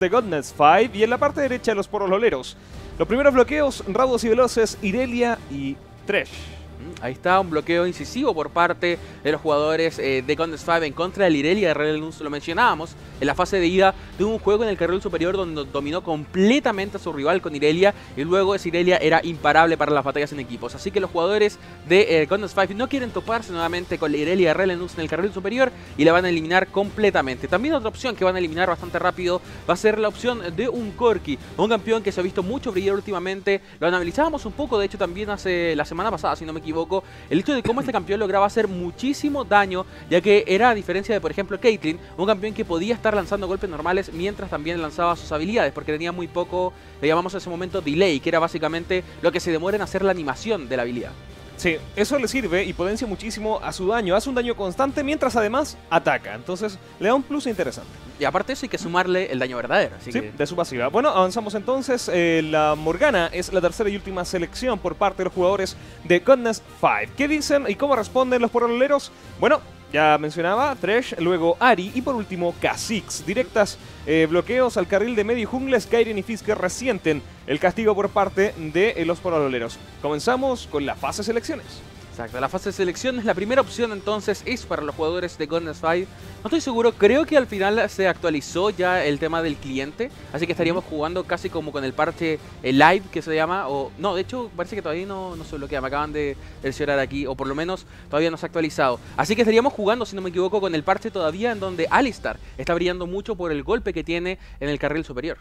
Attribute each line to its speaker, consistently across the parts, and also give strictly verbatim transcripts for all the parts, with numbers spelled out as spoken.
Speaker 1: de Godness cinco y en la parte derecha los porololeros. Los primeros bloqueos, raudos y veloces, Irelia y Thresh.
Speaker 2: Ahí está un bloqueo incisivo por parte de los jugadores eh, de Godness cinco en contra del Irelia de Rellenus. Lo mencionábamos en la fase de ida de un juego en el carril superior donde dominó completamente a su rival con Irelia y luego ese Irelia era imparable para las batallas en equipos. Así que los jugadores de eh, Godness cinco no quieren toparse nuevamente con la Irelia de Rellenus en el carril superior y la van a eliminar completamente. También otra opción que van a eliminar bastante rápido va a ser la opción de un Corki, un campeón que se ha visto mucho brillar últimamente. Lo analizábamos un poco, de hecho también hace la semana pasada, si no me equivoco, el hecho de cómo este campeón lograba hacer muchísimo daño, ya que era a diferencia de, por ejemplo, Caitlyn, un campeón que podía estar lanzando golpes normales mientras también lanzaba sus habilidades, porque tenía muy poco, le llamamos a ese momento delay, que era básicamente lo que se demora en hacer la animación de la habilidad.
Speaker 1: Sí, eso le sirve y potencia muchísimo a su daño, hace un daño constante mientras además ataca, entonces le da un plus interesante.
Speaker 2: Y aparte de eso hay que sumarle el daño verdadero. Así
Speaker 1: sí,
Speaker 2: que...
Speaker 1: de su pasiva. Bueno, avanzamos entonces. Eh, la Morgana es la tercera y última selección por parte de los jugadores de Godness cinco. ¿Qué dicen y cómo responden los porololeros? Bueno, ya mencionaba Thresh, luego Ahri y por último Kha'Zix. Directas eh, bloqueos al carril de medio y jungla. Skyrim y Fisker resienten el castigo por parte de eh, los porololeros. Comenzamos con la fase de selecciones.
Speaker 2: Exacto, la fase de selecciones, la primera opción entonces es para los jugadores de Godness cinco. No estoy seguro, creo que al final se actualizó ya el tema del cliente, así que estaríamos jugando casi como con el parche el live que se llama, o no, de hecho parece que todavía no, no se bloquea, me acaban de mencionar aquí, o por lo menos todavía no se ha actualizado. Así que estaríamos jugando, si no me equivoco, con el parche todavía en donde Alistar está brillando mucho por el golpe que tiene en el carril superior.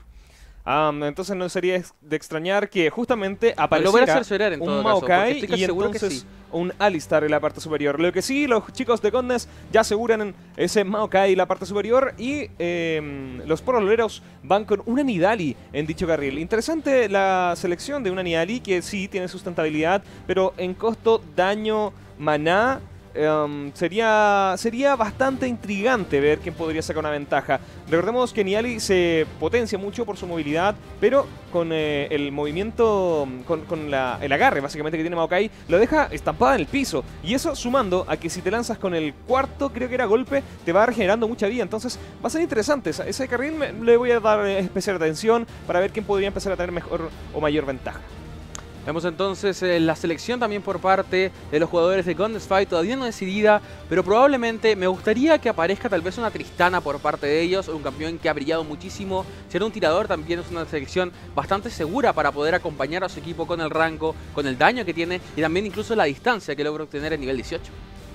Speaker 1: Um, entonces no sería de extrañar que justamente apareciera
Speaker 2: lo voy a cerciorar en
Speaker 1: un
Speaker 2: todo
Speaker 1: Maokai
Speaker 2: caso,
Speaker 1: y entonces
Speaker 2: sí.
Speaker 1: un Alistar en la parte superior. Lo que sí, los chicos de Godness ya aseguran ese Maokai en la parte superior y eh, los porololeros van con una Nidalee en dicho carril. Interesante la selección de una Nidalee que sí tiene sustentabilidad, pero en costo, daño, maná... Um, sería, sería bastante intrigante ver quién podría sacar una ventaja. Recordemos que Nidalee se potencia mucho por su movilidad, pero con eh, el movimiento, con, con la, el agarre básicamente que tiene Maokai, lo deja estampada en el piso. Y eso sumando a que si te lanzas con el cuarto, creo que era golpe, te va regenerando mucha vida. Entonces va a ser interesante. Ese carril me, le voy a dar especial atención para ver quién podría empezar a tener mejor o mayor ventaja.
Speaker 2: Vemos entonces eh, la selección también por parte de los jugadores de Godness cinco, todavía no decidida, pero probablemente me gustaría que aparezca tal vez una Tristana por parte de ellos, un campeón que ha brillado muchísimo. Ser un tirador también es una selección bastante segura para poder acompañar a su equipo con el rango, con el daño que tiene y también incluso la distancia que logra obtener en nivel dieciocho.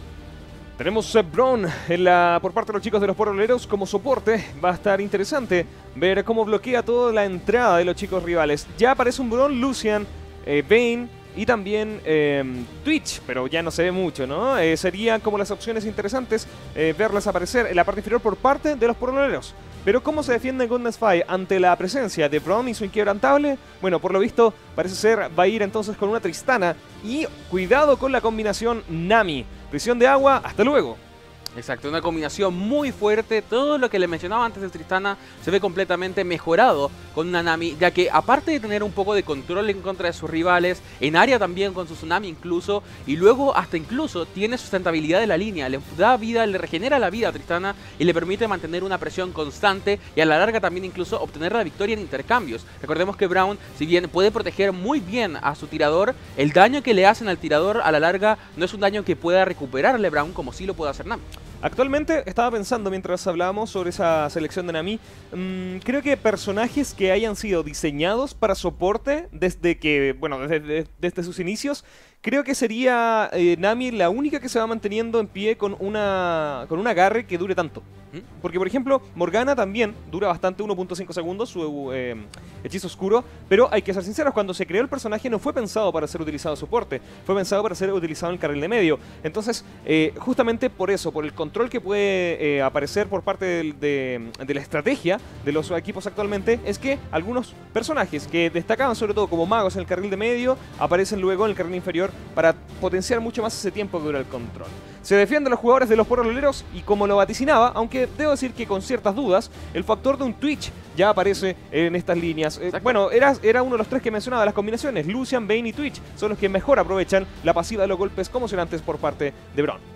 Speaker 1: Tenemos a Braum en la, por parte de los chicos de los porololeros como soporte. Va a estar interesante ver cómo bloquea toda la entrada de los chicos rivales. Ya aparece un Braum, Lucian, Eh, Vayne y también eh, Twitch, pero ya no se ve mucho, ¿no? Eh, serían como las opciones interesantes eh, verlas aparecer en la parte inferior por parte de los porololeros. Pero ¿cómo se defiende Godness cinco ante la presencia de Braum y su inquebrantable? Bueno, por lo visto parece ser va a ir entonces con una Tristana y cuidado con la combinación Nami. Prisión de agua, hasta luego.
Speaker 2: Exacto, una combinación muy fuerte. Todo lo que le mencionaba antes de Tristana se ve completamente mejorado con una Nami, ya que aparte de tener un poco de control en contra de sus rivales, en área también con su Tsunami incluso, y luego hasta incluso tiene sustentabilidad de la línea, le da vida, le regenera la vida a Tristana y le permite mantener una presión constante y a la larga también incluso obtener la victoria en intercambios. Recordemos que Braum, si bien puede proteger muy bien a su tirador, el daño que le hacen al tirador a la larga no es un daño que pueda recuperarle Braum como sí lo puede hacer Nami.
Speaker 1: Actualmente, estaba pensando mientras hablábamos sobre esa selección de Nami, mmm, creo que personajes que hayan sido diseñados para soporte desde que, bueno, desde, desde, desde sus inicios, creo que sería eh, Nami la única que se va manteniendo en pie con una con un agarre que dure tanto. Porque, por ejemplo, Morgana también dura bastante, uno punto cinco segundos, su eh, hechizo oscuro. Pero hay que ser sinceros, cuando se creó el personaje no fue pensado para ser utilizado en soporte. Fue pensado para ser utilizado en el carril de medio. Entonces, eh, justamente por eso, por el control que puede eh, aparecer por parte de, de, de la estrategia de los equipos actualmente, es que algunos personajes que destacaban sobre todo como magos en el carril de medio, aparecen luego en el carril inferior para potenciar mucho más ese tiempo que dura el control. Se defienden los jugadores de los porololeros y como lo vaticinaba, aunque debo decir que con ciertas dudas, el factor de un Twitch ya aparece en estas líneas. Eh, bueno, era, era uno de los tres que mencionaba, las combinaciones. Lucian, Vayne y Twitch son los que mejor aprovechan la pasiva de los golpes conmocionantes por parte de Braum.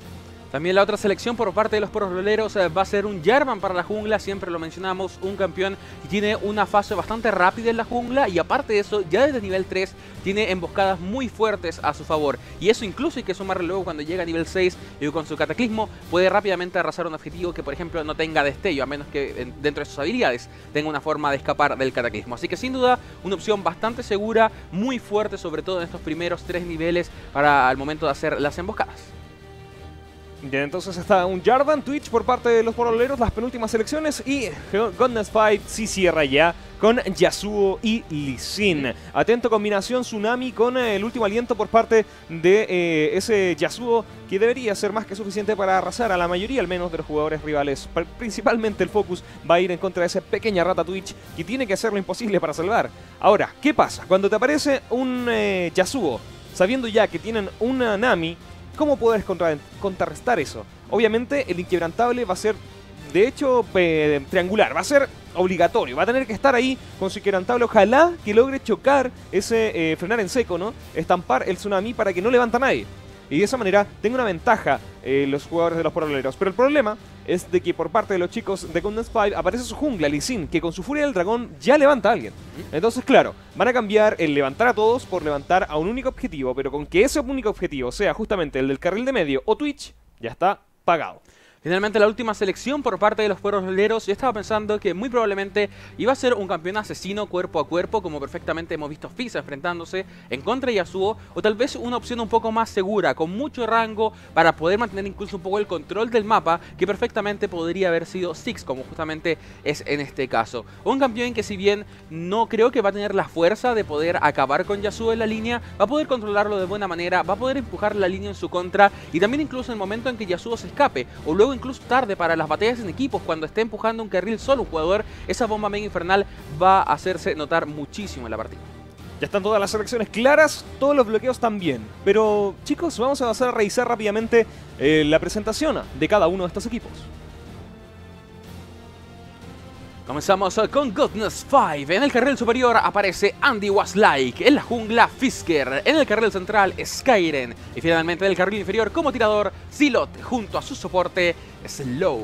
Speaker 2: También la otra selección por parte de los poroleros eh, va a ser un Jarvan para la jungla, siempre lo mencionamos, un campeón que tiene una fase bastante rápida en la jungla y aparte de eso, ya desde nivel tres tiene emboscadas muy fuertes a su favor. Y eso incluso hay que sumarle luego cuando llega a nivel seis y con su cataclismo puede rápidamente arrasar un objetivo que por ejemplo no tenga destello, a menos que dentro de sus habilidades tenga una forma de escapar del cataclismo. Así que sin duda una opción bastante segura, muy fuerte, sobre todo en estos primeros tres niveles para el momento de hacer las emboscadas.
Speaker 1: Bien, entonces está un Jarvan, Twitch por parte de los poroleros, las penúltimas selecciones, y Godness Five sí cierra ya con Yasuo y Lee Sin. Atento combinación Tsunami con eh, el último aliento por parte de eh, ese Yasuo, que debería ser más que suficiente para arrasar a la mayoría al menos de los jugadores rivales. Principalmente el focus va a ir en contra de esa pequeña rata Twitch que tiene que hacer lo imposible para salvar. Ahora, ¿qué pasa? Cuando te aparece un eh, Yasuo, sabiendo ya que tienen una Nami, ¿cómo puedes contra contrarrestar eso? Obviamente el inquebrantable va a ser, de hecho, triangular, va a ser obligatorio, va a tener que estar ahí con su inquebrantable, ojalá que logre chocar ese, eh, frenar en seco, ¿no? Estampar el tsunami para que no levanta a nadie. Y de esa manera tenga una ventaja eh, los jugadores de los poroleros. Pero el problema es de que por parte de los chicos de Godness Five aparece su jungla, Lee Sin, que con su furia del dragón ya levanta a alguien. Entonces, claro, van a cambiar el levantar a todos por levantar a un único objetivo, pero con que ese único objetivo sea justamente el del carril de medio o Twitch, ya está pagado.
Speaker 2: Finalmente la última selección por parte de los poroleros, yo estaba pensando que muy probablemente iba a ser un campeón asesino cuerpo a cuerpo, como perfectamente hemos visto Fizz enfrentándose en contra de Yasuo, o tal vez una opción un poco más segura, con mucho rango, para poder mantener incluso un poco el control del mapa, que perfectamente podría haber sido Ziggs, como justamente es en este caso. Un campeón que si bien no creo que va a tener la fuerza de poder acabar con Yasuo en la línea, va a poder controlarlo de buena manera, va a poder empujar la línea en su contra, y también incluso en el momento en que Yasuo se escape, o luego incluso tarde para las batallas en equipos, cuando esté empujando un carril solo un jugador, esa bomba mega infernal va a hacerse notar muchísimo en la partida.
Speaker 1: Ya están todas las selecciones claras, todos los bloqueos también. Pero chicos, vamos a pasar a revisar rápidamente eh, la presentación de cada uno de estos equipos.
Speaker 2: Comenzamos con Godness Five. En el carril superior aparece Andy Waslike. En la jungla, Fisker. En el carril central, Skyren. Y finalmente en el carril inferior, como tirador, Zilot. Junto a su soporte, Slow.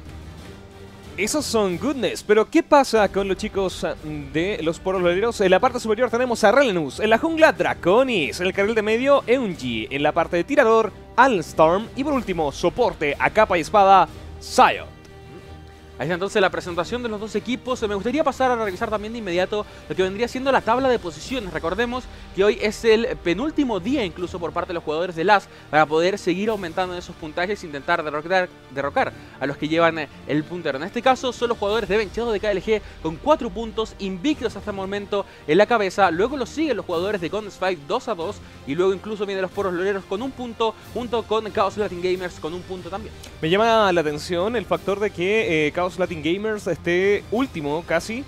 Speaker 1: Esos son Goodness, pero ¿qué pasa con los chicos de los poroleros? En la parte superior tenemos a Relenus. En la jungla, Draconis. En el carril de medio, Eunji. En la parte de tirador, Alstorm. Y por último, soporte a capa y espada, Sion.
Speaker 2: Ahí está entonces la presentación de los dos equipos. Me gustaría pasar a revisar también de inmediato lo que vendría siendo la tabla de posiciones. Recordemos que hoy es el penúltimo día incluso por parte de los jugadores de L A S para poder seguir aumentando esos puntajes e intentar derrocar, derrocar a los que llevan el puntero. En este caso son los jugadores de Venchados de K L G con cuatro puntos invictos hasta el momento en la cabeza. Luego los siguen los jugadores de Godness Five dos a dos y luego incluso vienen los poroleros con un punto junto con Chaos Latin Gamers con un punto también.
Speaker 1: Me llama la atención el factor de que eh, Chaos Latin Gamers esté último casi.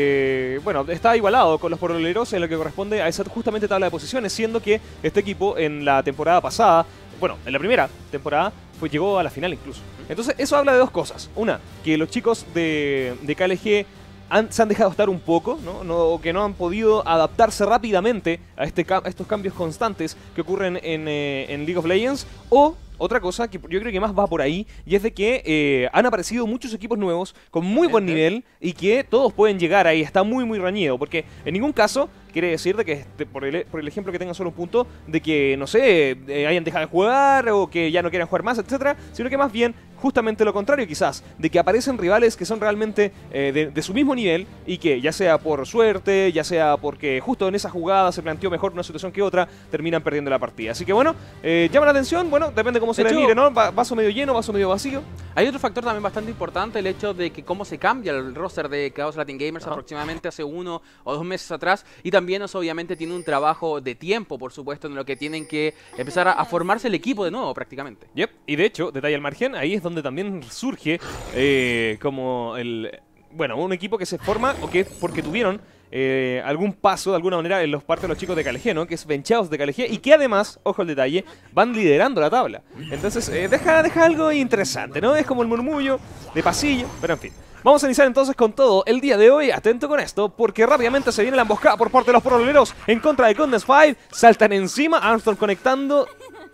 Speaker 1: Eh, bueno, está igualado con los poroleros en lo que corresponde a esa justamente tabla de posiciones, siendo que este equipo en la temporada pasada, bueno, en la primera temporada, pues llegó a la final incluso. Entonces eso habla de dos cosas. Una, que los chicos de, de K L G han, se han dejado estar un poco, ¿no? No, que no han podido adaptarse rápidamente a, este, a estos cambios constantes que ocurren en, eh, en League of Legends, o otra cosa que yo creo que más va por ahí, y es de que eh, han aparecido muchos equipos nuevos con muy buen nivel y que todos pueden llegar ahí. Está muy muy reñido, porque en ningún caso quiere decir de que, este, por, el, por el ejemplo que tengan solo un punto, de que, no sé, eh, hayan dejado de jugar o que ya no quieran jugar más, etcétera, sino que más bien justamente lo contrario quizás, de que aparecen rivales que son realmente eh, de, de su mismo nivel y que ya sea por suerte, ya sea porque justo en esa jugada se planteó mejor una situación que otra, terminan perdiendo la partida. Así que bueno, eh, llama la atención, bueno, depende cómo se le mire, ¿no? Vaso medio lleno, vaso medio vacío.
Speaker 2: Hay otro factor también bastante importante, el hecho de que cómo se cambia el roster de Chaos Latin Gamers uh-huh. aproximadamente hace uno o dos meses atrás, y también eso obviamente tiene un trabajo de tiempo, por supuesto, en lo que tienen que empezar a, a formarse el equipo de nuevo prácticamente.
Speaker 1: Yep, y de hecho, detalle al margen, ahí es donde también surge eh, como el... Bueno, un equipo que se forma o que porque tuvieron eh, algún paso de alguna manera en los partes de los chicos de K L G, ¿no? Que es Venchados de K L G y que además, ojo al detalle, van liderando la tabla. Entonces, eh, deja, deja algo interesante, ¿no? Es como el murmullo de pasillo, pero en fin. Vamos a iniciar entonces con todo el día de hoy. Atento con esto, porque rápidamente se viene la emboscada por parte de los poroleros en contra de Godness Five. Saltan encima, Armstrong conectando.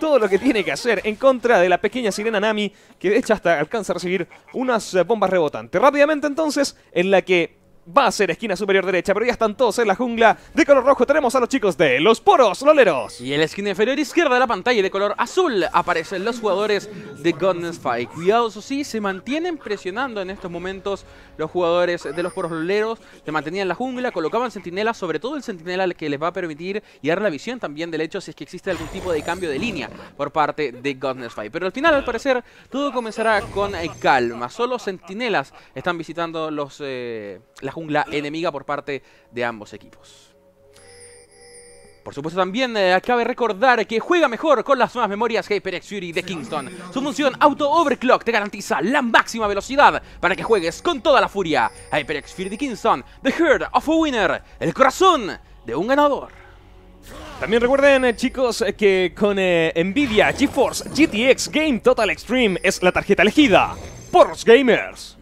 Speaker 1: todo lo que tiene que hacer en contra de la pequeña sirena Nami, que de hecho hasta alcanza a recibir unas eh, bombas rebotantes. Rápidamente entonces, en la que va a ser esquina superior derecha, pero ya están todos en la jungla de color rojo. Tenemos a los chicos de los Poros Loleros.
Speaker 2: Y en la esquina inferior izquierda de la pantalla de color azul aparecen los jugadores de Godness Five. Cuidado, eso sí, se mantienen presionando en estos momentos los jugadores de los Poros Loleros. Se mantenían en la jungla, colocaban sentinelas, sobre todo el sentinela que les va a permitir y dar la visión también del hecho si es que existe algún tipo de cambio de línea por parte de Godness Five. Pero al final, al parecer, todo comenzará con eh, calma. Solo sentinelas están visitando los... Eh, la jungla enemiga por parte de ambos equipos. Por supuesto también eh, cabe recordar que juega mejor con las nuevas memorias HyperX Fury de Kingston. Su función Auto Overclock te garantiza la máxima velocidad para que juegues con toda la furia. HyperX Fury de Kingston, The Heart of a Winner, el corazón de un ganador.
Speaker 1: También recuerden, eh, chicos, eh, que con eh, Nvidia GeForce G T X Game Total Extreme es la tarjeta elegida por los gamers.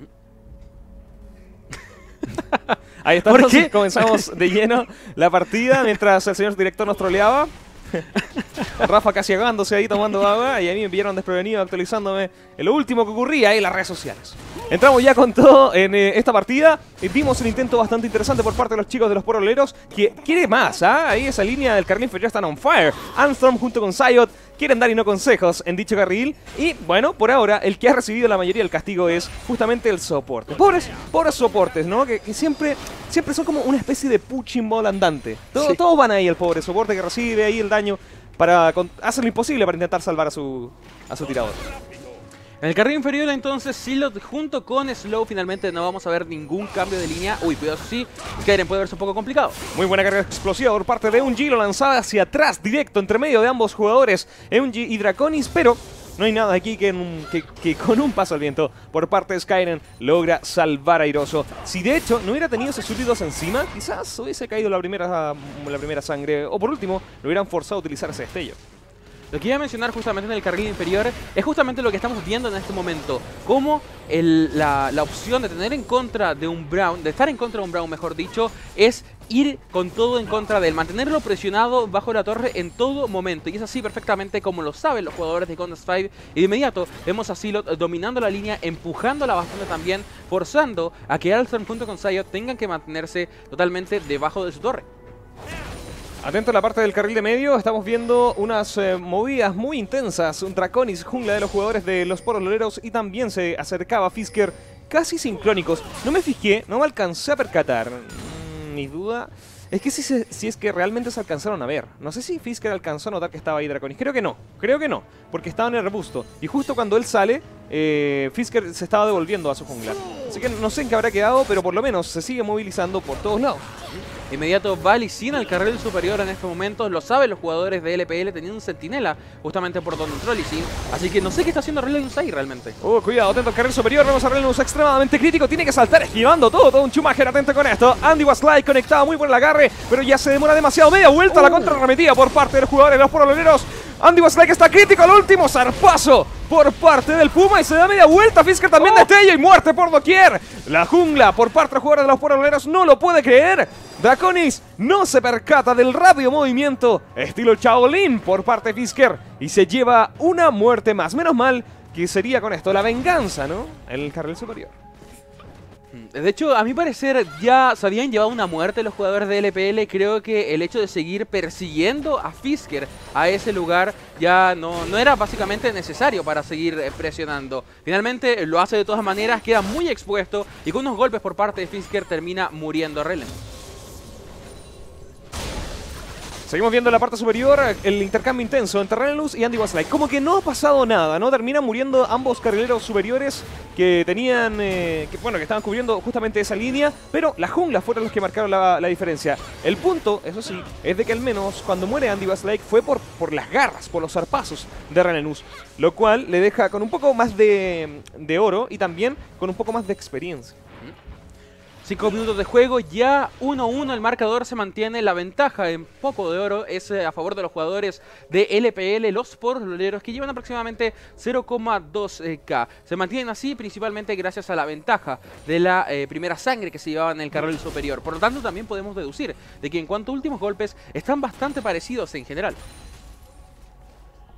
Speaker 1: Ahí está, entonces comenzamos de lleno la partida mientras el señor director nos troleaba. Rafa casi ahogándose ahí tomando agua y a mí me pillaron desprevenido actualizándome en lo último que ocurría ahí en las redes sociales. Entramos ya con todo en eh, esta partida. Eh, vimos un intento bastante interesante por parte de los chicos de los Poros Loleros, que quiere más, ¿ah? Ahí esa línea del carril inferior están on fire. Armstrong junto con Sayot quieren dar y no consejos en dicho carril. Y bueno, por ahora el que ha recibido la mayoría del castigo es justamente el soporte. Pobres, pobres soportes, ¿no? Que, que siempre, siempre son como una especie de punching ball andante. Todo, sí. Todos van ahí, el pobre soporte que recibe ahí el daño para hacer lo imposible para intentar salvar a su, a su tirador.
Speaker 2: En el carril inferior entonces Silot junto con Slow finalmente no vamos a ver ningún cambio de línea. Uy, cuidado, sí, Skyrim puede verse un poco complicado.
Speaker 1: Muy buena carga explosiva por parte de Eunji, lo lanzada hacia atrás, directo entre medio de ambos jugadores, Eunji y Draconis, pero no hay nada aquí que, que, que con un paso al viento por parte de Skyrim logra salvar a Airoso. Si de hecho no hubiera tenido esos súbditos encima, quizás hubiese caído la primera, la primera sangre, o por último, lo hubieran forzado a utilizar ese destello.
Speaker 2: Lo que iba a mencionar justamente en el carril inferior es justamente lo que estamos viendo en este momento. Cómo el, la, la opción de tener en contra de un Braum, de estar en contra de un Braum, mejor dicho, es ir con todo en contra de él, mantenerlo presionado bajo la torre en todo momento. Y es así perfectamente como lo saben los jugadores de Godness Five. Y de inmediato vemos a Silot dominando la línea, empujándola bastante también, forzando a que Armstrong junto con Sayot tengan que mantenerse totalmente debajo de su torre.
Speaker 1: Atento a la parte del carril de medio, estamos viendo unas eh, movidas muy intensas. Un Draconis, jungla de los jugadores de los Poros Loleros, y también se acercaba Fisker casi sincrónicos. No me fijé, no me alcancé a percatar. Mm, mi duda es que si, se, si es que realmente se alcanzaron a ver. No sé si Fisker alcanzó a notar que estaba ahí Draconis. Creo que no, creo que no, porque estaba en el arbusto. Y justo cuando él sale, eh, Fisker se estaba devolviendo a su jungla. Así que no sé en qué habrá quedado, pero por lo menos se sigue movilizando por todos lados.
Speaker 2: Inmediato va Licina al carril superior en estos momentos. Lo saben los jugadores de L P L teniendo un sentinela justamente por donde entró Licin. Así que no sé qué está haciendo Relenus ahí realmente.
Speaker 1: Oh, cuidado, atento al carril superior. Vemos a Relenus extremadamente crítico. Tiene que saltar esquivando todo. Todo un Schumacher atento con esto. Andy Waslide conectado, muy buen el agarre, pero ya se demora demasiado. Media vuelta, uh. la contra arremetida por parte de los jugadores de los Poros Loleros. Andy Waslide que está crítico al último. Zarpazo por parte del Puma y se da media vuelta. Fisker también oh. destello y muerte por doquier. La jungla por parte de los jugadores de los Poros Loleros no lo puede creer. Draconis no se percata del rápido movimiento estilo Shaolin por parte de Fisker y se lleva una muerte más. Menos mal que sería con esto la venganza, ¿no? En el carril superior.
Speaker 2: De hecho, a mi parecer ya se habían llevado una muerte los jugadores de L P L. Creo que el hecho de seguir persiguiendo a Fisker a ese lugar ya no, no era básicamente necesario para seguir presionando. Finalmente lo hace de todas maneras, queda muy expuesto y con unos golpes por parte de Fisker termina muriendo Relen.
Speaker 1: Seguimos viendo en la parte superior el intercambio intenso entre Relenus y Andy Waslide. Como que no ha pasado nada, ¿no? Terminan muriendo ambos carrileros superiores que tenían, eh, que, bueno, que estaban cubriendo justamente esa línea, pero la jungla fueron los que marcaron la, la diferencia. El punto, eso sí, es de que al menos cuando muere Andy Waslide fue por, por las garras, por los zarpazos de Relenus, lo cual le deja con un poco más de, de oro y también con un poco más de experiencia.
Speaker 2: cinco minutos de juego, ya uno uno el marcador, se mantiene la ventaja en poco de oro, es eh, a favor de los jugadores de L P L, los Poros Loleros, que llevan aproximadamente cero coma dos K. Se mantienen así principalmente gracias a la ventaja de la eh, primera sangre que se llevaba en el carril superior. Por lo tanto, también podemos deducir de que en cuanto a últimos golpes, están bastante parecidos en general.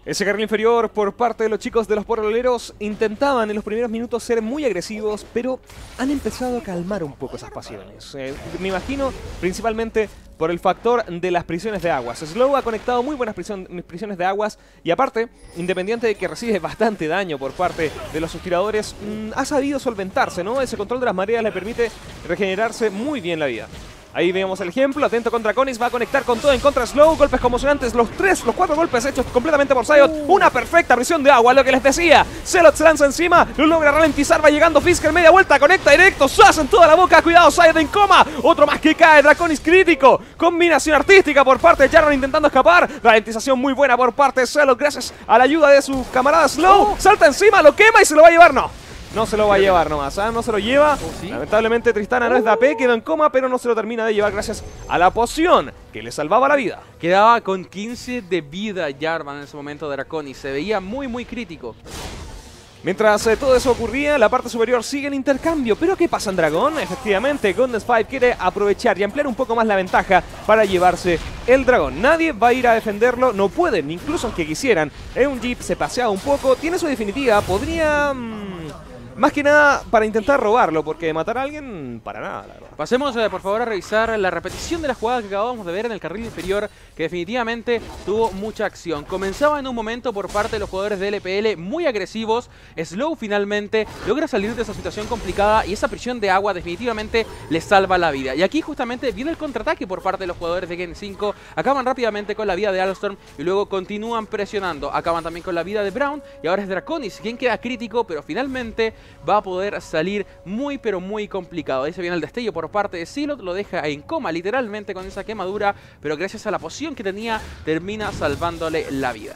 Speaker 1: Ese carril inferior por parte de los chicos de los porroleros intentaban en los primeros minutos ser muy agresivos, pero han empezado a calmar un poco esas pasiones. Eh, me imagino principalmente por el factor de las prisiones de aguas. Slow ha conectado muy buenas prisión, prisiones de aguas y aparte, independiente de que recibe bastante daño por parte de los tiradores, mmm, ha sabido solventarse, ¿no? Ese control de las mareas le permite regenerarse muy bien la vida. Ahí vemos el ejemplo, atento contra Draconis, va a conectar con todo en contra de Slow, golpes conmocionantes, los tres, los cuatro golpes hechos completamente por Sayot, una perfecta prisión de agua, lo que les decía, Zealot se lanza encima, lo logra ralentizar, va llegando Fisker, media vuelta, conecta directo, Sas en toda la boca, cuidado, Sayot en coma, otro más que cae, Draconis crítico, combinación artística por parte de Jarvan intentando escapar, ralentización muy buena por parte de Zealot, gracias a la ayuda de su camarada Slow, salta encima, lo quema y se lo va a llevar, no. No se lo va a llevar nomás, ¿eh? No se lo lleva. Oh, ¿sí? Lamentablemente Tristana no es de A P, quedó en coma, pero no se lo termina de llevar gracias a la poción que le salvaba la vida.
Speaker 2: Quedaba con quince de vida Jarvan en ese momento de Draconis, se veía muy muy crítico.
Speaker 1: Mientras eh, todo eso ocurría, la parte superior sigue en intercambio. ¿Pero qué pasa en Dragón? Efectivamente, Golden Spike quiere aprovechar y ampliar un poco más la ventaja para llevarse el dragón. Nadie va a ir a defenderlo, no pueden, incluso aunque quisieran. Es un Jeep, se pasea un poco, tiene su definitiva, podría... Mmm, más que nada para intentar robarlo, porque matar a alguien, para nada, la verdad.
Speaker 2: Pasemos, eh, por favor, a revisar la repetición de la jugada que acabamos de ver en el carril inferior, que definitivamente tuvo mucha acción. Comenzaba en un momento por parte de los jugadores de L P L muy agresivos. Slow finalmente logra salir de esa situación complicada y esa prisión de agua definitivamente le salva la vida. Y aquí justamente viene el contraataque por parte de los jugadores de Gen cinco. Acaban rápidamente con la vida de Alstorm y luego continúan presionando. Acaban también con la vida de Braum y ahora es Draconis quien queda crítico, pero finalmente va a poder salir muy pero muy complicado. Ahí se viene el destello por parte de Zealot, lo deja en coma literalmente con esa quemadura, pero gracias a la poción que tenía termina salvándole la vida.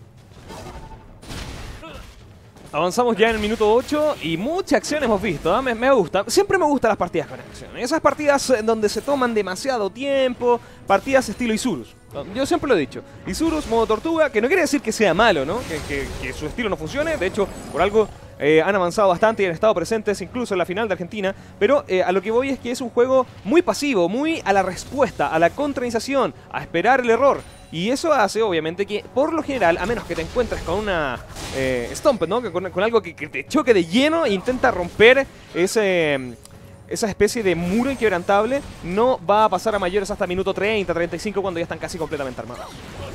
Speaker 1: Avanzamos ya en el minuto ocho y mucha acción hemos visto, ¿eh? me, me gusta. Siempre me gustan las partidas con acción. Esas partidas donde se toman demasiado tiempo, partidas estilo Isurus. Yo siempre lo he dicho, Isurus, modo tortuga, que no quiere decir que sea malo, ¿no? Que, que, que su estilo no funcione. De hecho, por algo eh, han avanzado bastante y han estado presentes incluso en la final de Argentina. Pero eh, a lo que voy es que es un juego muy pasivo, muy a la respuesta, a la contrainiciación, a esperar el error. Y eso hace, obviamente, que por lo general, a menos que te encuentres con una eh, Stomp, ¿no? Que con, con algo que, que te choque de lleno e intenta romper ese... esa especie de muro inquebrantable, no va a pasar a mayores hasta minuto treinta, treinta y cinco, cuando ya están casi completamente armados.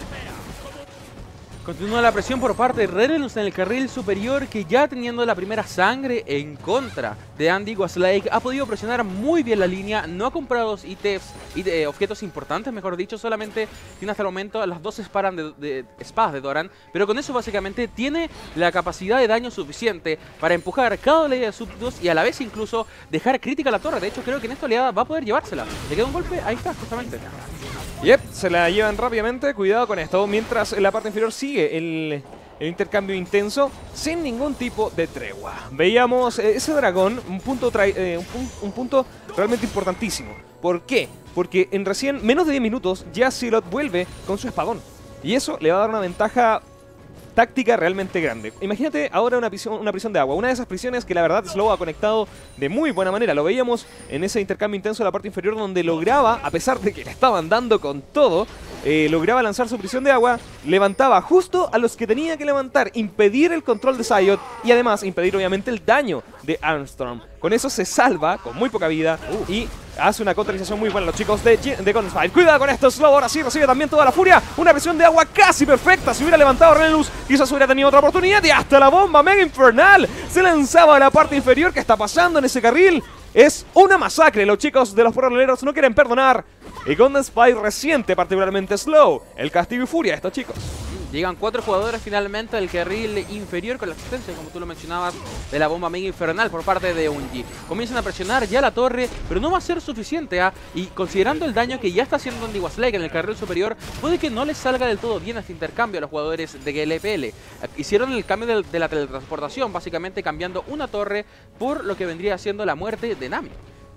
Speaker 2: Continúa la presión por parte de Redlands en el carril superior, que ya teniendo la primera sangre en contra de Andy Westlake, ha podido presionar muy bien la línea, no ha comprado ítems, eh, objetos importantes, mejor dicho, solamente tiene hasta el momento las dos espadas de, de, espadas de Doran, pero con eso básicamente tiene la capacidad de daño suficiente para empujar cada oleada de súbditos y a la vez incluso dejar crítica la torre. De hecho, creo que en esta oleada va a poder llevársela. Le queda un golpe, ahí está, justamente.
Speaker 1: Yep, se la llevan rápidamente, cuidado con esto, mientras en la parte inferior sigue el, el intercambio intenso sin ningún tipo de tregua. Veíamos eh, ese dragón, un punto, eh, un, pun un punto realmente importantísimo. ¿Por qué? Porque en recién menos de diez minutos ya Zealot vuelve con su espadón. Y eso le va a dar una ventaja táctica realmente grande. Imagínate ahora una prisión, una prisión de agua, una de esas prisiones que la verdad Slow ha conectado de muy buena manera. Lo veíamos en ese intercambio intenso de la parte inferior, donde lograba, a pesar de que le estaban dando con todo, eh, lograba lanzar su prisión de agua, levantaba justo a los que tenía que levantar, impedir el control de Sayot y además impedir obviamente el daño de Armstrong. Con eso se salva con muy poca vida uh. y hace una contrarización muy buena los chicos de, de Golden Spike. Cuidado con esto, Slow ahora sí recibe también toda la furia. Una presión de agua casi perfecta. Si hubiera levantado Renelus, quizás hubiera tenido otra oportunidad. Y hasta la bomba mega infernal se lanzaba a la parte inferior. ¿Qué está pasando en ese carril? Es una masacre. Los chicos de los porroleros no quieren perdonar. Y Golden Spike resiente particularmente Slow el castigo y furia de estos chicos.
Speaker 2: Llegan cuatro jugadores finalmente del carril inferior con la asistencia, como tú lo mencionabas, de la bomba mega infernal por parte de Ungi. Comienzan a presionar ya la torre, pero no va a ser suficiente, ¿eh? Y considerando el daño que ya está haciendo Andy Westlake en el carril superior, puede que no les salga del todo bien este intercambio a los jugadores de L P L. Hicieron el cambio de, de la teletransportación, básicamente cambiando una torre por lo que vendría siendo la muerte de Nami.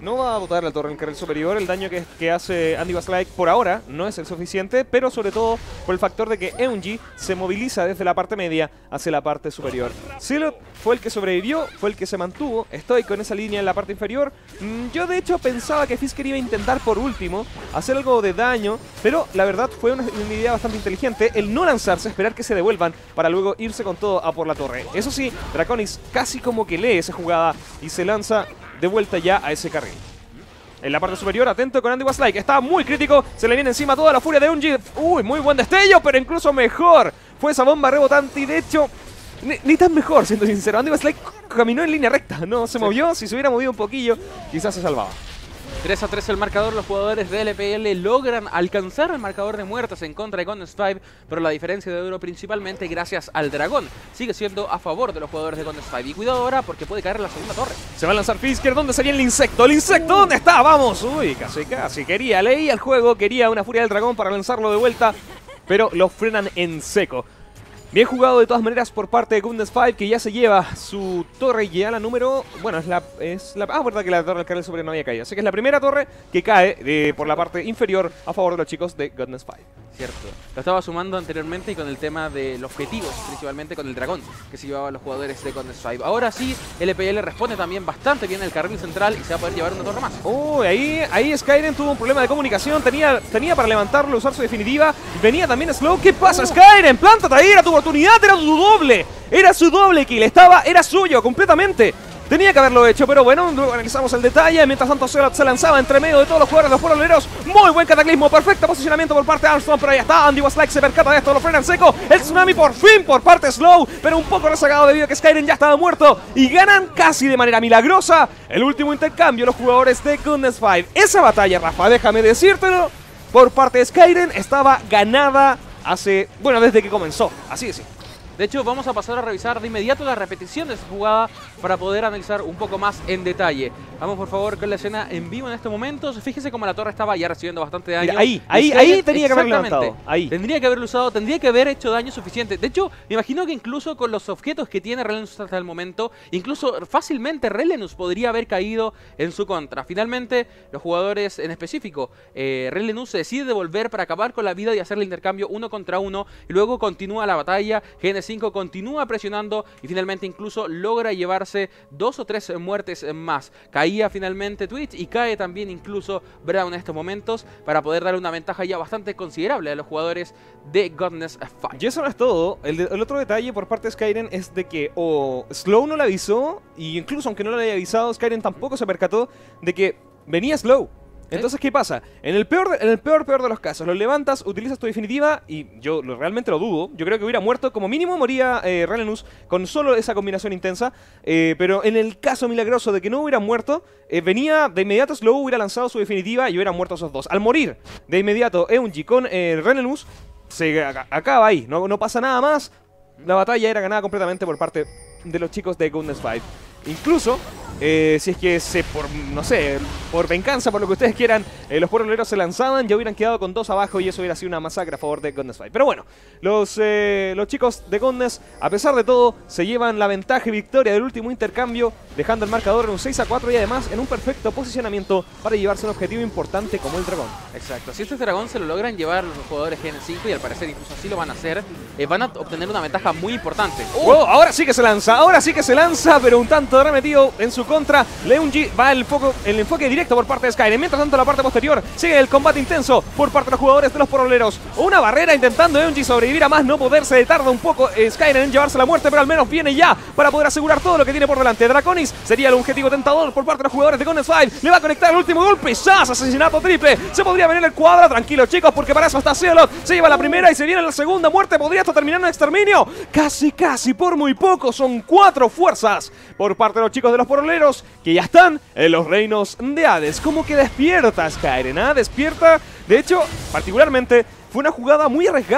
Speaker 1: No va a botar la torre en el carril superior. El daño que, que hace Andy Baslike por ahora no es el suficiente, pero sobre todo por el factor de que Eunji se moviliza desde la parte media hacia la parte superior. Zealot fue el que sobrevivió, fue el que se mantuvo. Estoy con esa línea en la parte inferior. Mm, yo de hecho pensaba que Fisker iba a intentar por último hacer algo de daño, pero la verdad fue una, una idea bastante inteligente el no lanzarse, esperar que se devuelvan para luego irse con todo a por la torre. Eso sí, Draconis casi como que lee esa jugada y se lanza de vuelta ya a ese carril. En la parte superior, atento con Andy Baslike. Está muy crítico, se le viene encima toda la furia de Eunji. Uy, muy buen destello, pero incluso mejor fue esa bomba rebotante y de hecho ni, ni tan mejor, siendo sincero. Andy Baslike caminó en línea recta, no se movió. Si se hubiera movido un poquillo, quizás se salvaba.
Speaker 2: tres a tres el marcador, los jugadores de L P L logran alcanzar el marcador de muertes en contra de Godness five, pero la diferencia de oro principalmente gracias al dragón sigue siendo a favor de los jugadores de Godness five. Y cuidado ahora porque puede caer la segunda torre.
Speaker 1: Se va a lanzar Fisker, ¿dónde sería el insecto? ¡El insecto! ¿Dónde está? ¡Vamos! Uy, casi casi, quería, leía el juego, quería una furia del dragón para lanzarlo de vuelta, pero lo frenan en seco. Bien jugado de todas maneras por parte de Godness five, que ya se lleva su torre ya la número... Bueno, es la... Es la ah, verdad que la torre del carril superior no había caído. Así que es la primera torre que cae eh, por la parte inferior a favor de los chicos de Godness five.
Speaker 2: Cierto. Lo estaba sumando anteriormente y con el tema de los objetivos, principalmente con el dragón que se llevaban los jugadores de Godness five. Ahora sí, L P L responde también bastante bien el carril central y se va a poder llevar una torre más.
Speaker 1: Oh, ahí, ahí Skyrim tuvo un problema de comunicación. Tenía, tenía para levantarlo, usar su definitiva. Venía también Slow. ¿Qué pasa, oh. Skyrim? Plántate ahí, era tu oportunidad, era su doble. Era su doble kill, estaba, era suyo completamente. Tenía que haberlo hecho, pero bueno, luego analizamos el detalle. Mientras tanto, Zealot se lanzaba entre medio de todos los jugadores, los pololeros. Muy buen cataclismo, perfecto posicionamiento por parte de Armstrong, pero ahí está. Andy Baslike se percata de esto, lo frena en seco. El tsunami por fin por parte de Slow, pero un poco rezagado debido a que Skyrim ya estaba muerto. Y ganan casi de manera milagrosa el último intercambio los jugadores de Godness five. Esa batalla, Rafa, déjame decírtelo, por parte de Skyrim estaba ganada hace, bueno, desde que comenzó, así de simple.
Speaker 2: De hecho, vamos a pasar a revisar de inmediato la repetición de esta jugada para poder analizar un poco más en detalle. Vamos, por favor, con la escena en vivo en estos momentos. Fíjese cómo la torre estaba ya recibiendo bastante daño.
Speaker 1: Mira, ahí, ahí, ahí tenía que haberlo levantado. Ahí.
Speaker 2: Tendría que haberlo usado, tendría que haber hecho daño suficiente. De hecho, me imagino que incluso con los objetos que tiene Relenus hasta el momento, incluso fácilmente Relenus podría haber caído en su contra. Finalmente, los jugadores en específico, eh, Relenus se decide devolver para acabar con la vida y hacer el intercambio uno contra uno. Y luego continúa la batalla. G N cinco continúa presionando y finalmente incluso logra llevarse dos o tres muertes más. Caía finalmente Twitch y cae también incluso Braun en estos momentos para poder darle una ventaja ya bastante considerable a los jugadores de Godness five.
Speaker 1: Y eso no es todo. El, de, el otro detalle por parte de Skyrim es de que o Slow no le avisó, y incluso aunque no le haya avisado, Skyrim tampoco se percató de que venía Slow. Entonces, ¿qué pasa? En el peor, en el peor, peor de los casos, lo levantas, utilizas tu definitiva y yo lo, realmente lo dudo. Yo creo que hubiera muerto, como mínimo moría eh, Relenus con solo esa combinación intensa. Eh, pero en el caso milagroso de que no hubiera muerto, eh, venía de inmediato Slow, hubiera lanzado su definitiva y hubieran muerto esos dos. Al morir de inmediato Eunji con eh, Relenus, se acaba ahí, no, no pasa nada más. La batalla era ganada completamente por parte de los chicos de Godness five. Incluso, eh, si es que se, por, no sé, por venganza, por lo que ustedes quieran, eh, los puebleros se lanzaban, ya hubieran quedado con dos abajo y eso hubiera sido una masacre a favor de Godness five. Pero bueno, los, eh, los chicos de Godness, a pesar de todo, se llevan la ventaja y victoria del último intercambio, dejando el marcador en un seis a cuatro y además en un perfecto posicionamiento para llevarse un objetivo importante como el dragón.
Speaker 2: Exacto, si este dragón se lo logran llevar los jugadores G N cinco, y al parecer incluso así lo van a hacer, eh, van a obtener una ventaja muy importante.
Speaker 1: ¡Oh! ¡Oh! Ahora sí que se lanza, ahora sí que se lanza, pero un tanto remetido en su contra. Leunji va el, foco, el enfoque directo por parte de Skyrim. Mientras tanto, la parte posterior sigue el combate intenso por parte de los jugadores de los poroleros. Una barrera intentando Leunji sobrevivir a más no poder. Se tarda un poco eh, Skyrim en llevarse la muerte, pero al menos viene ya para poder asegurar todo lo que tiene por delante. Draconis sería el objetivo tentador por parte de los jugadores de Godness five. Le va a conectar el último golpe. ¡Sas! Asesinato triple. Se podría venir el cuadro. Tranquilos, chicos, porque para eso está Zealot. Se lleva la primera y se viene la segunda muerte. Podría hasta terminar en exterminio. Casi, casi, por muy poco. Son cuatro fuerzas por parte de los chicos de los poroleros que ya están en los reinos de Hades. Como que despierta Skyrim, ¿eh? Despierta. De hecho, particularmente, fue una jugada muy arriesgada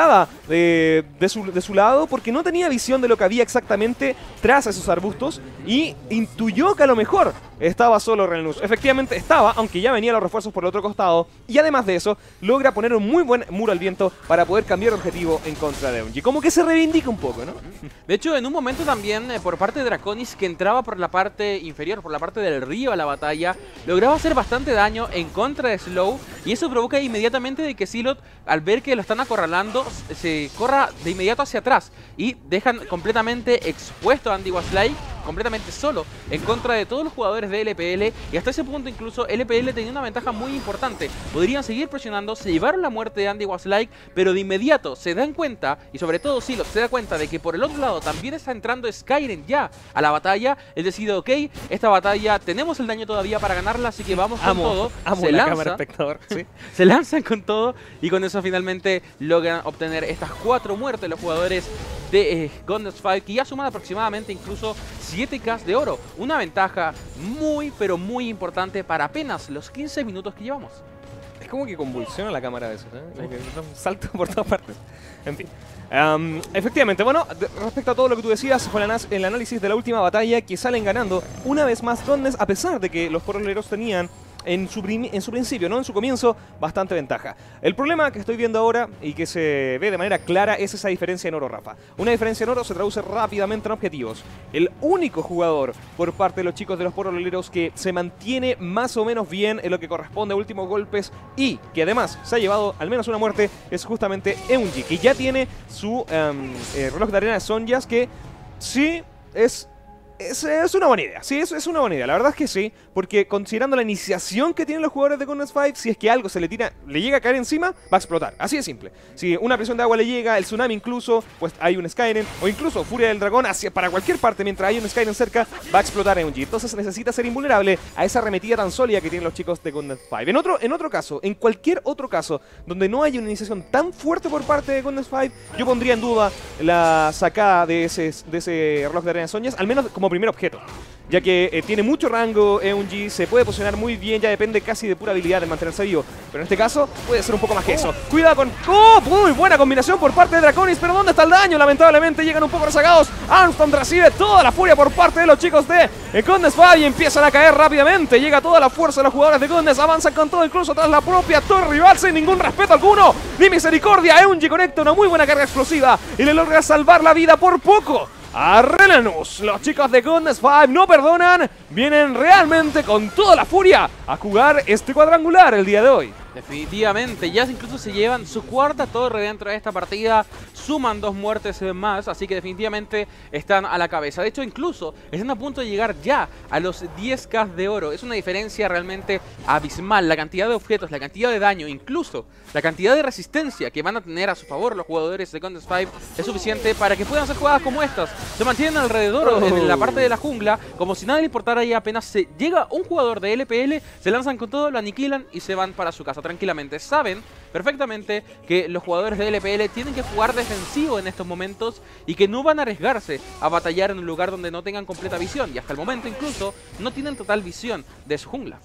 Speaker 1: de, de, su, de su lado porque no tenía visión de lo que había exactamente tras esos arbustos y intuyó que a lo mejor estaba solo Renlus. Efectivamente estaba, aunque ya venían los refuerzos por el otro costado, y además de eso, logra poner un muy buen muro al viento para poder cambiar de objetivo en contra de Eunji. Como que se reivindica un poco, ¿no?
Speaker 2: De hecho, en un momento también, eh, por parte de Draconis, que entraba por la parte inferior, por la parte del río a la batalla, lograba hacer bastante daño en contra de Slow, y eso provoca inmediatamente de que Zealot, al ver que lo están acorralando, se corra de inmediato hacia atrás, y dejan completamente expuesto a Andy Waslake, completamente solo, en contra de todos los jugadores de L P L, y hasta ese punto incluso L P L tenía una ventaja muy importante. Podrían seguir presionando, se llevaron la muerte de Andy Waslake, pero de inmediato se dan cuenta, y sobre todo Zealot se da cuenta de que por el otro lado también está entrando Skyrim ya a la batalla. Él decide, ok, esta batalla tenemos el daño todavía para ganarla, así que vamos con
Speaker 1: amo,
Speaker 2: todo.
Speaker 1: Amo
Speaker 2: se
Speaker 1: la
Speaker 2: lanza,
Speaker 1: cámara espectador, ¿sí?
Speaker 2: Se lanzan con todo, y con eso finalmente logran obtener estas cuatro muertes los jugadores de eh, Godness cinco, que ya suman aproximadamente incluso siete K de oro. Una ventaja muy, pero muy importante para apenas los quince minutos que llevamos.
Speaker 1: Es como que convulsiona la cámara a veces, ¿eh? Como que salta por todas partes. En fin. Um, efectivamente, bueno, respecto a todo lo que tú decías, fue el análisis de la última batalla que salen ganando una vez más Godness, a pesar de que los poroleros tenían en su, en su principio, no en su comienzo, bastante ventaja. El problema que estoy viendo ahora y que se ve de manera clara es esa diferencia en oro, Rafa. Una diferencia en oro se traduce rápidamente en objetivos. El único jugador por parte de los chicos de los poroleros que se mantiene más o menos bien en lo que corresponde a últimos golpes y que además se ha llevado al menos una muerte es justamente Eunji, que ya tiene su um, eh, reloj de arena de Sonjas, que sí es... Es, es una buena idea, sí, es, es una buena idea, la verdad es que sí, porque considerando la iniciación que tienen los jugadores de Godness cinco, si es que algo se le tira, le llega a caer encima, va a explotar, así de simple. Si una presión de agua le llega, el tsunami incluso, pues hay un Skyrim, o incluso Furia del Dragón hacia, para cualquier parte, mientras hay un Skyrim cerca, va a explotar Eunji. Entonces necesita ser invulnerable a esa arremetida tan sólida que tienen los chicos de Godness cinco. En otro, en otro caso, en cualquier otro caso, donde no haya una iniciación tan fuerte por parte de Godness cinco, yo pondría en duda la sacada de ese, de ese reloj de arena de Sonjas, al menos como primer objeto. Ya que eh, tiene mucho rango Eunji, se puede posicionar muy bien, ya depende casi de pura habilidad de mantenerse vivo. Pero en este caso puede ser un poco más que eso. Oh. Cuidado con... ¡Oh! Muy buena combinación por parte de Draconis, pero ¿dónde está el daño? Lamentablemente llegan un poco rezagados. Armstrong recibe toda la furia por parte de los chicos de Godness cinco y empiezan a caer rápidamente. Llega toda la fuerza de los jugadores de Godness, avanzan con todo, incluso tras la propia torre rival sin ningún respeto alguno. Ni misericordia, Eunji conecta una muy buena carga explosiva y le logra salvar la vida por poco a Renanus. Los chicos de Godness cinco no perdonan, vienen realmente con toda la furia a jugar este cuadrangular el día de hoy.
Speaker 2: Definitivamente, ya incluso se llevan su cuarta torre dentro de esta partida, suman dos muertes más, así que definitivamente están a la cabeza. De hecho, incluso están a punto de llegar ya a los diez K de oro. Es una diferencia realmente abismal. La cantidad de objetos, la cantidad de daño, incluso la cantidad de resistencia que van a tener a su favor los jugadores de Godness cinco es suficiente para que puedan hacer jugadas como estas. Se mantienen alrededor oh. en la parte de la jungla, como si nada le importara, y apenas se llega un jugador de L P L, se lanzan con todo, lo aniquilan y se van para su casa tranquilamente. Saben perfectamente que los jugadores de L P L tienen que jugar defensivo en estos momentos y que no van a arriesgarse a batallar en un lugar donde no tengan completa visión, y hasta el momento incluso no tienen total visión de su jungla.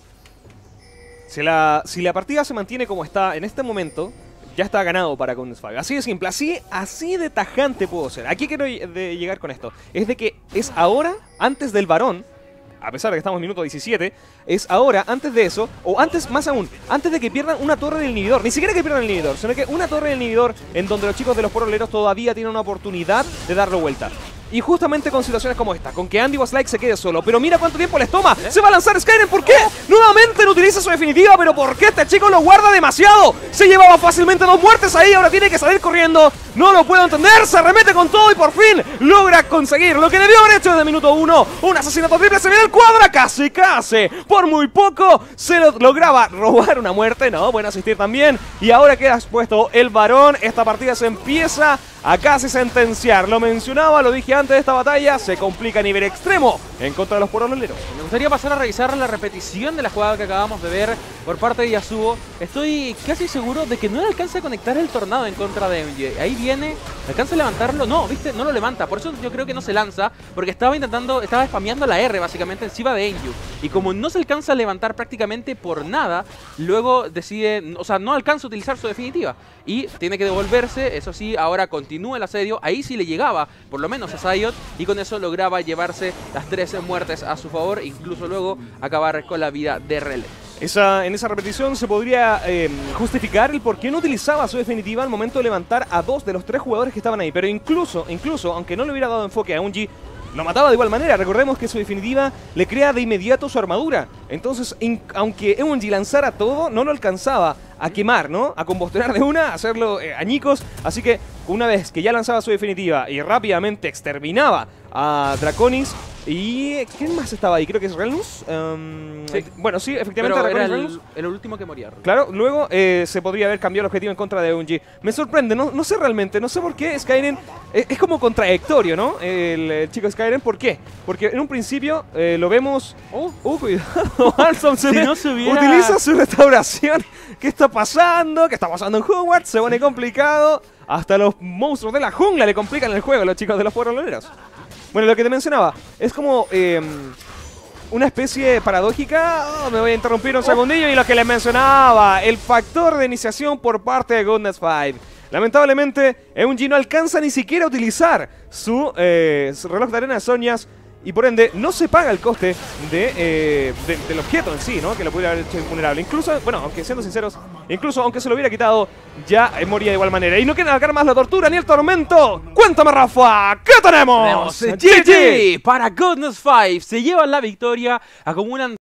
Speaker 1: Si la, si la partida se mantiene como está en este momento, ya está ganado para Godness cinco. Así de simple, así, así de tajante puedo ser. Aquí quiero de llegar con esto. Es de que es ahora, antes del varón, a pesar de que estamos en minuto diecisiete, es ahora, antes de eso, o antes, más aún, antes de que pierdan una torre del inhibidor. Ni siquiera que pierdan el inhibidor, sino que una torre del inhibidor en donde los chicos de los poroleros todavía tienen una oportunidad de darlo vuelta. Y justamente con situaciones como esta, con que Andy Waslake se quede solo. Pero mira cuánto tiempo les toma. ¿Eh? Se va a lanzar Skyrim. ¿Por qué? Nuevamente no utiliza su definitiva. Pero ¿por qué este chico lo guarda demasiado? Se llevaba fácilmente dos muertes ahí. Ahora tiene que salir corriendo. No lo puedo entender. Se remete con todo y por fin logra conseguir lo que debió haber hecho desde el minuto uno. Un asesinato triple. Se viene el cuadra. Casi, casi. Por muy poco se lo lograba robar una muerte. No, pueden asistir también. Y ahora queda expuesto el varón. Esta partida se empieza a casi sentenciar. Lo mencionaba, lo dije antes de esta batalla. Se complica a nivel extremo en contra de los poroleros.
Speaker 2: Me gustaría pasar a revisar la repetición de la jugada que acabamos de ver por parte de Yasuo. Estoy casi seguro de que no le alcanza a conectar el tornado en contra de M G. Ahí viene, ¿alcanza a levantarlo? No, viste, no lo levanta. Por eso yo creo que no se lanza, porque estaba intentando, estaba spameando la R básicamente encima de Enju. Y como no se alcanza a levantar prácticamente por nada, luego decide, o sea, no alcanza a utilizar su definitiva. Y tiene que devolverse, eso sí, ahora continúa el asedio. Ahí sí le llegaba, por lo menos a Sayot, y con eso lograba llevarse las trece muertes a su favor, incluso luego acabar con la vida de Rele.
Speaker 1: Esa, en esa repetición se podría eh, justificar el por qué no utilizaba su definitiva al momento de levantar a dos de los tres jugadores que estaban ahí. Pero incluso, incluso, aunque no le hubiera dado enfoque a Ungi, lo mataba de igual manera. Recordemos que su definitiva le crea de inmediato su armadura. Entonces, aunque Ungi lanzara todo, no lo alcanzaba a quemar, ¿no? A combustionar de una, a hacerlo eh, añicos. Así que una vez que ya lanzaba su definitiva y rápidamente exterminaba a Draconis. ¿Y quién más estaba ahí? Creo que es Relnus. Um,
Speaker 2: sí.
Speaker 1: Bueno, sí, efectivamente.
Speaker 2: Pero era
Speaker 1: Relnus.
Speaker 2: el, el último que moría.
Speaker 1: Claro, luego eh, se podría haber cambiado el objetivo en contra de Ungi. Me sorprende, no, no sé realmente, no sé por qué Skyrim es, es como contradictorio, ¿no? El, el chico Skyrim, ¿por qué? Porque en un principio eh, lo vemos... ¡Uh, uh cuidado! Alson se
Speaker 2: si
Speaker 1: ve,
Speaker 2: no se hubiera...
Speaker 1: utiliza su restauración. ¿Qué está pasando? ¿Qué está pasando en Hogwarts? Se pone complicado. Hasta los monstruos de la jungla le complican el juego a los chicos de los pueblos. Bueno, lo que te mencionaba, es como eh, una especie paradójica. Oh, me voy a interrumpir un segundillo. Y lo que les mencionaba, el factor de iniciación por parte de Goodness five. Lamentablemente, Eunji no alcanza ni siquiera a utilizar su, eh, su reloj de arena de Soñas. Y por ende, no se paga el coste de, eh, de, del objeto en sí, ¿no? Que lo pudiera haber hecho invulnerable. Incluso, bueno, aunque siendo sinceros, incluso aunque se lo hubiera quitado, ya eh, moría de igual manera. Y no quieren alargar más la tortura ni el tormento. ¡Cuéntame, Rafa! ¿Qué tenemos?
Speaker 2: Tenemos G G para Goodness five. Se llevan la victoria, acumulan